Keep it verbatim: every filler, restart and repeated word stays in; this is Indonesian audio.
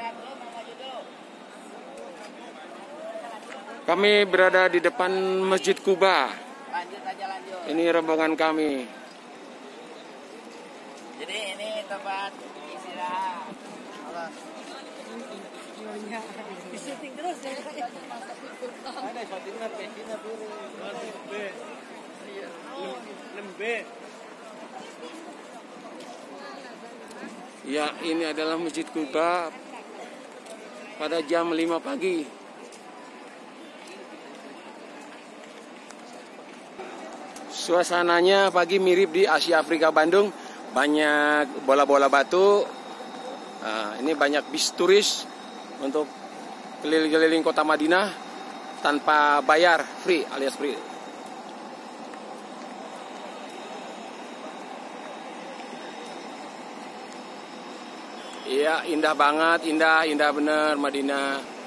Kami berada di depan Masjid Kuba. Lanjut aja lanjut. Ini rombongan kami. Jadi ini tempat istirahat. Halo. Syuting terus ya. Ada syutingnya pesina buru. Lembe. Ya, ini adalah Masjid Kuba pada jam lima pagi. Suasananya pagi mirip di Asia Afrika Bandung, banyak bola-bola batu. Nah, ini banyak bis turis untuk keliling-keliling kota Madinah tanpa bayar, free alias free. Iya, indah banget, indah, indah bener Madinah.